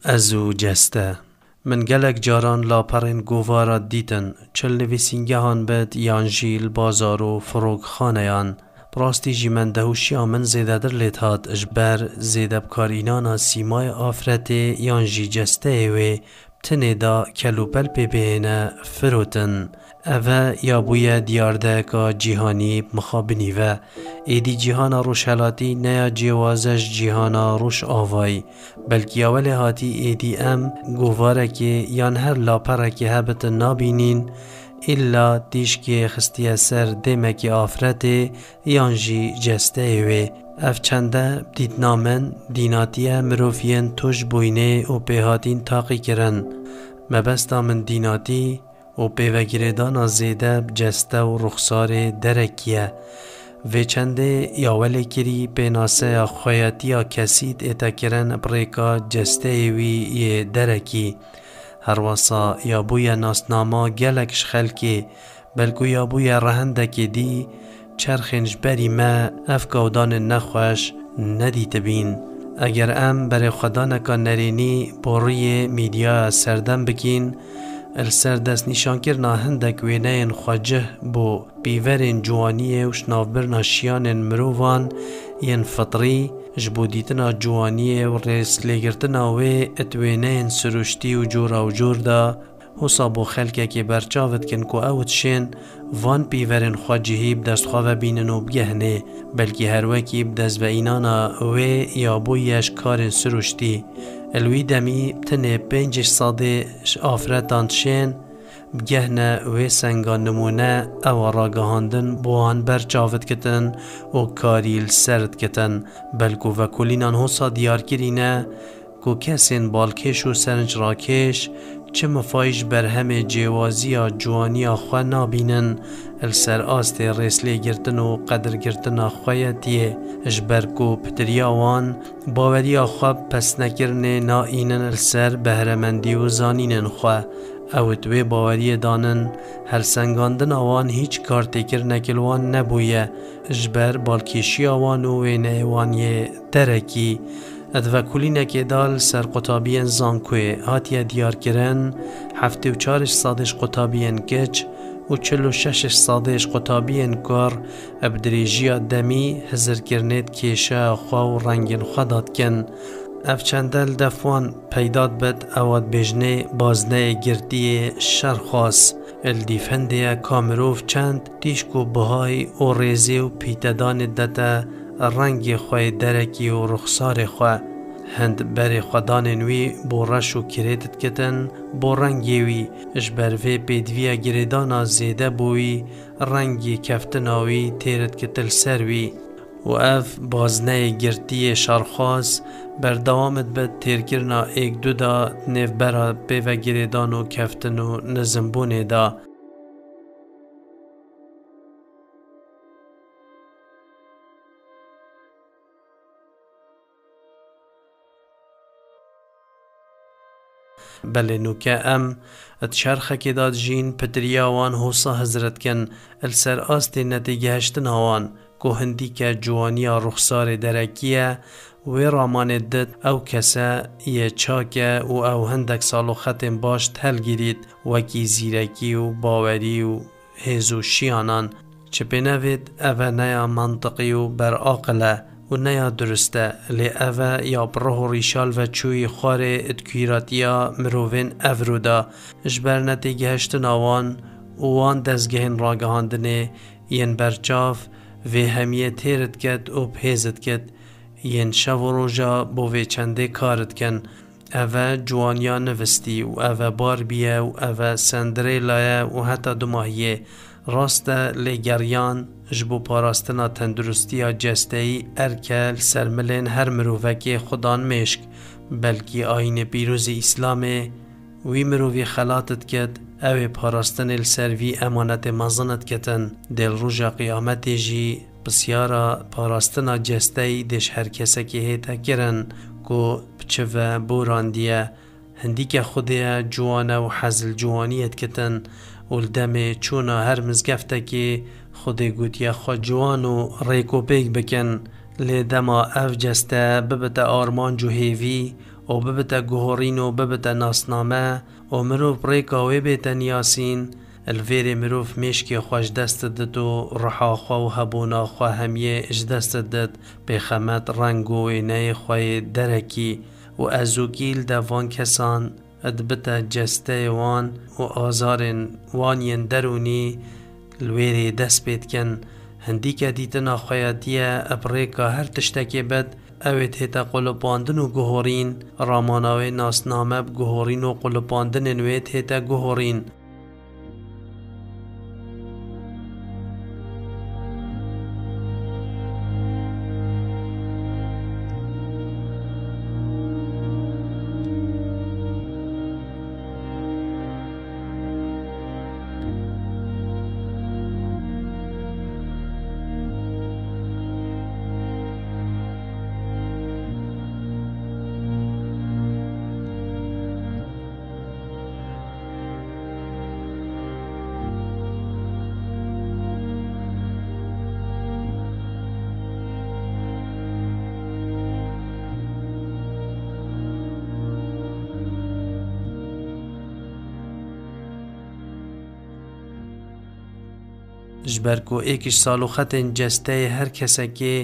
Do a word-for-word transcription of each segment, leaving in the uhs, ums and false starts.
ازو جسته من گلک جاران لاپرین گوارا دیتن چل نویسینگه هان بد یان جیل بازار و فروغ خانه یان براستی جی من دهوشیا من زیده در لیتهات اجبر زیده بکارینانا سیمای آفرته یان جی جسته و تنه دا کلوپل پی بینه فروتن اوه یا بویا دیارده که جیهانی مخابنی و ایدی جیهان روش حلاتی نیا جوازش جیهان روش آوای بلکی اول هاتی ایدی ام گواره که یان هر لاپره که هبت نابینین ایلا دیش که خستی سر دمک آفرته یان جی جسته و اف چنده دید نامن دیناتیه مروفین توش بوینه و پیهاتین تاقی کرن مبستا من دیناتی و پیوگیردان زیده جسته و رخصار درکیه و چنده یاولی کری پیناسه خویاتی کسید ایتا کرن بریکا جسته وی یه درکی هر واسا یا بویا ناسناما گلکش خلکی بلکو یا بویا رهندکی دی چرخنج بری ما افکاودان نخوش ندیت بین اگر ام برای خدا نکان نرینی بوری میدیا سردم بکین السردست نشان کرنا هندک وینین خواجه بو بیورین جوانی و شنافبرنا شیان مرووان ین فطری جبو دیتنا جوانی و ریس لگرتنا و اتوینین سروشتی و جورا و جور دا حسابو خلکه که برچاوت کن که اوت شین وان پیورین خواجهیب دست خواه بینن و بگهنه بلکه هر وکی بدست و اینانا و یا بویش کارن سروشتی الوی دمی تنه پنجش ساده آفرتان شین بگهنه و سنگان نمونه او راگهاندن بوان برچاوت کتن و کاریل سرد کتن بلکو و کلینان حسا دیار کرینه که کسین بالکش و سرنج راکش چه مفایش بر همه جوازی یا جوانی خواه نابینن السر آست ریسلی گرتن و قدر گرتن خوایتیه اجبرکو پتریاوان باوری خواه پس نکرنه نا اینن السر بهرمندی و زانینن خواه او توی باوری دانن هر سنگاندن آوان هیچ کار تکر نکلوان نبویه اجبر بالکشی آوان و وینه وانیه درکی ادوه کلینه که دال سر قطابین زانکوی هاتیه دیار کرن هفته و چارش سادش قطابین گچ و چل و ششش سادش قطابین کار ابدریجی دمی هزر کرنید کیشه خواه و رنگین خداد کن اف چندل دفوان پیداد بد اواد بجنه بازنه گردی شرخاس الدیفنده کامروف چند دیشکو بهای و ریزی و پیتدان دتا رنگ خواه درکی و رخصار خواه هند بر خدان نوی بو رش و کریدت کتن بو رنگی وی اجبروی پیدوی گریدانا زیده بوی رنگی کفتناوی تیرت کتل سروی و اف بازنه گرتی شرخاز بردوامت بد تیرکرنا ایک دو دا نیف برا پیو گریدان و کفتن و نزنبونه دا بله نوکه ام اتشارخه که داد جین پتریاوان حوصا حضرت کن السر آست نتیگه هشتن آوان که هندی که جوانیا رخصار درکیه و رامان دد او کسا یه چاکه و او هندک سالو ختم باشت هل گیرید وکی زیرکی و باوری و هزو شیانان چه بنوید اوه نیا منطقی و بر آقله و نیا درسته لی اوه یا بره ریشال و چوی خواره ادکیراتیا مروین افرودا اجبر نتیگه هشتن آوان وان دزگهن راگهاندنه ین برچاف و همیه تیرت کد و بهیزت کد ین شو روژا بوی چنده کارت کن اوه جوانیا نوستی و اوه بار بیه و اوه سندریلایه و حتی دماهیه راسته لگریان جبو پاراستنا تندرستی جستهی ارکل سرملین هر مروفکی خودان مشک بلکی آین پیروز اسلامه وی مروفی خلاتت کد او پاراستن السروی امانت مزنت کتن دل روژا قیامت جی بسیارا پاراستنا جستهی دش هر کسا که هیتا کرن که بچه و بوراندیه هندی که خوده جوانه و حزل جوانیت کتن ولدم چونا هر مزگفته که خود گوتیا خود جوان و ریکو بیگ بکن لی دما اف جسته ببت آرمان جو هیوی و ببتا گهورین و ببتا ناسنامه و مروف ریکا وی بیتن یاسین الویر مروف میشکی خوش دست دد و رحا خوا و هبونا خوا همیه اش دست دد بخمت رنگ و اینه خواه درکی و ازوگیل دوان کسان ادبتا جسته وان و آزار وانین درونی الویر دست بید کن هندی که دیتنا خویاتیه ابریکا هر تشتکی بد اوید هیتا قلباندن و گهورین راماناوی ناسنامه گهورین و قلباندن نوید هیتا گهورین جبرکو ایکش سالو خطن جسته هر کسی که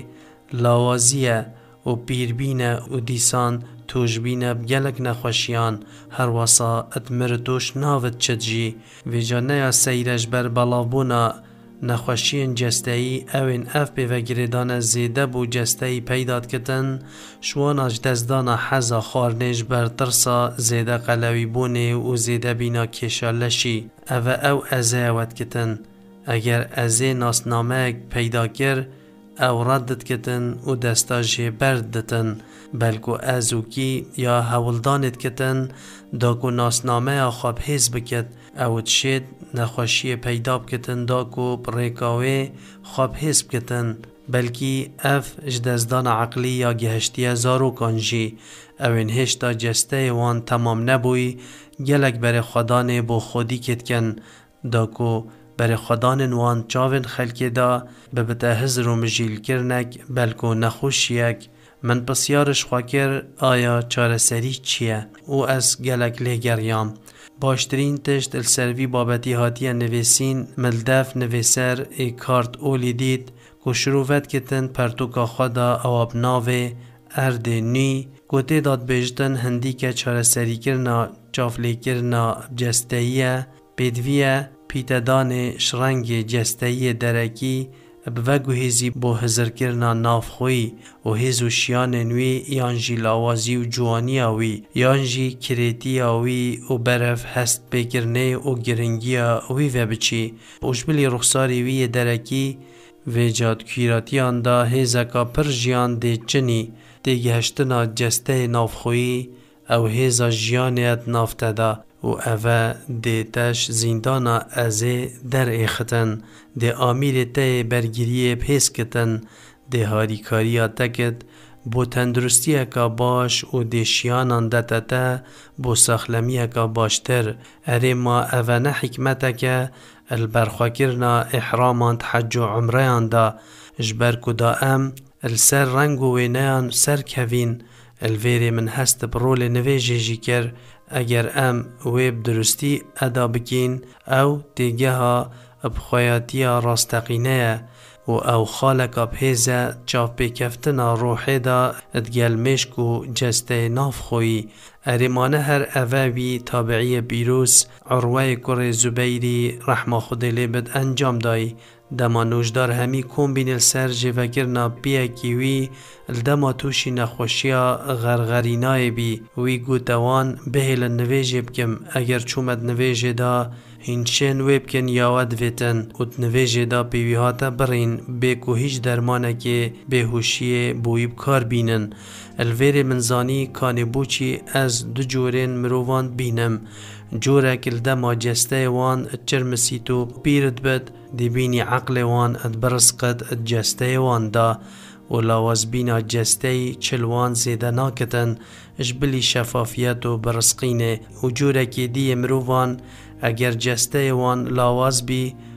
لاوازیه و پیربینه و دیسان توجبینه بگلک نخوشیان هر واسا اتمرتوش ناوت چدجی و جانه یا سیرش بر بلابونا نخوشین جسته ای اوین اف بوگردان زیده بو جسته ای پیداد کتن شواناش دزدانا حزا خارنش بر ترسا زیده قلوی بونه و زیده بینا کشالشی او او ازاوت کتن اگر ازی ناسنامه پیدا کر او ردت کتن و دستاجه بردتن بلکو ازوکی یا هولدانت کتن داکو ناسنامه خواب حیز بکت او تشید نخوشی پیدا بکتن داکو بریکاوی خواب حیز بکتن بلکی اف جدزدان عقلی یا گهشتی زارو کانجی او انهشتا جسته وان تمام نبوی گلک بر خدانه بو خودی کتکن داکو بر خدان وان چاون خلکی دا ببتا هزر و مجیل کرنک بلکو نخوشیک من بسیارش خواکر آیا چاره سری چیه او از گلک لگریام باشترین تشت السروی بابتی هاتی نویسین ملدف نویسر ای کارت اولی دید که شروفت کتن پرتوکا خدا او ابناوه ارد نی گوته داد بیجتن هندی که چاره سری کرنا چافلی کرنا جستهیه بدویه پیتدان شرنگ جستهی درکی بوگو هزی بو هزر کرنا نافخوی و هزو شیان نوی یانجی لاوازی و جوانی آوی یانجی کریتی آوی و برف هست بکرنه و گرنگی آوی و بچی اوشبلی رخصاری وی درکی و جاد کیراتی آندا هزکا پر جیان دی چنی دیگه هشتنا جسته نافخوی او هزا جیانیت نافتدا و اوه دی تش زیندانا ازه در ایختن دی آمیر ته برگیری پیس کتن دی هاریکاریا تکت بو تندرستی اکا باش و دی شیانان دتتا بو سخلمی اکا باشتر اره ما اوه نه حکمت اکا البرخواکرنا احرامان حج و عمریان دا جبرکو دا ام السر رنگ و وینیان سر کوین الویری من هست برول نویجی جی کر اگر ام ویب درستی ادا بکین او دیگه ها بخوایاتی راستقینه و او خالک بهیزه چاپ بکفتنا روحی دا ادگل مشکو جسته ناف خویی اریمانه هر اووی تابعی بیروس عروه کر زبیری رحمه خود لیبد انجام دای دما نوشدار همی کن بین السر جوگرنا بیه کیوی الدما توشی نخوشیا غرغرینای بی وی گوتوان بهل نویجه بکم اگر چومد نویجه دا هینچن ویب کن یاود ویتن و نویجه دا بیویهاتا برین بیکو هیچ درمانه که بهوشی بویب کار بینن الویر منزانی کانی بوچی از دو جورین مروان بینم جورک الدما جسته وان چرمسیتو بیرد بد دی بینی عقل وان ادبرس قد جسته وان دا و لاواز بینا جسته چلوان زیده ناکتن اجبلی شفافیت و برسقینه و جورکی دی مروان اگر جسته وان لاواز بی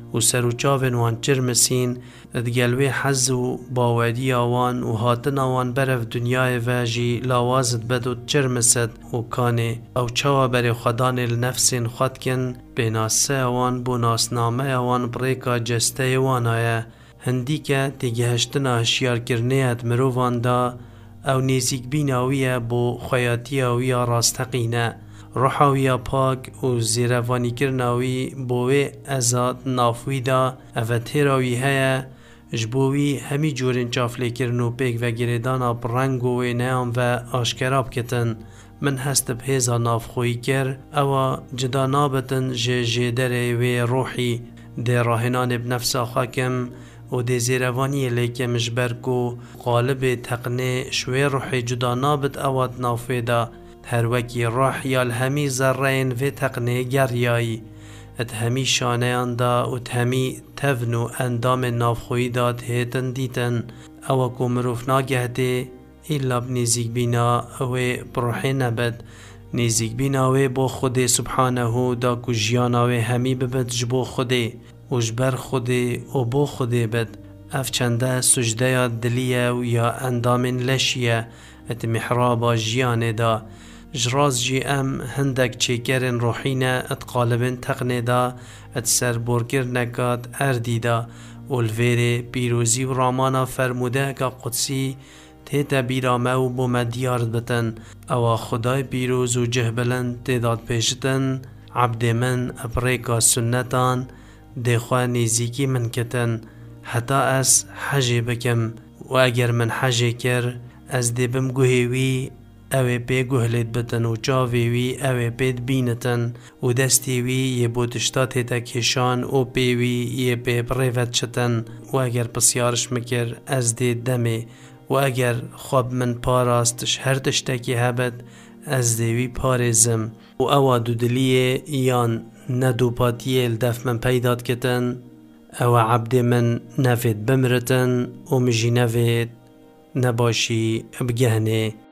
و سروچاوین وان چرمسین ادگلوی حز و باودی آوان و هاتن آوان برف دنیای واجی لاوازد بد و چرمسد و کانه او چوا بر خدان النفس خود کن بناسه آوان بو ناسنامه آوان بریکا جسته وانایه هندی که تیگهشتنا هشیار کرنه ات مرووان دا او نیزیک بیناویه بو خیاطیاویه راستقینه روحاویه پاک و زیروانی کرناوی بوی ازاد نافوی دا او تیراوی هیا جبوی همی جورین چافلی کرنو پیک و گریدانا برنگو و نیام و آشکراب کتن من هست بهیزا نافخوی کر او جدا نابتن جه جدره و روحی ده راهنان بنفس خاکم و ده زیروانی لیکم جبرکو غالب تقنه شوی روحی جدا نابت اواد نافوی دا هر وکی روح یا الهمی ذرین و تقنه گریایی ات همی شانه دا و همی تفن و اندام نافخوی داد هیتن دیتن او کو مروف ناگه ده ایلا بنیزیک بینا او بروحی نبد نیزیک بینا و با خود سبحانه دا کو جیانا و همی ببد جبو خوده و جبر خوده و بو خوده بد اف چنده سجده یا دلیه و یا اندام لشیه ات محرابا جیانه دا جراز جی ام هندک چیکرن روحینه ات قالبن تقنه دا ات سر برگر نکات اردی دا والویره پیروزی و رامانا فرموده که قدسی تیتا بیرامه و بومدیارد بتن او خدای پیروز و جهبلن تیداد پیشتن عبد من ابریکا سنتان دخواه نیزیکی من کتن حتی از حجی بکم و اگر من حجی کر از دی بم گوهیوی اوه پی گوهلید بتن و چاویوی اوه پید بینتن و دستیوی یه بودشتات تکیشان و پیوی یه پی بریفت چتن و اگر پسیارش مکر از دی دمی و اگر خواب من پاراستش هر تشتکی هبت از دیوی پارزم و او دودلیه یان ندو پاتیل دف من پیداد کتن او عبد من نفید بمرتن و مجی نفید نباشی بگهنه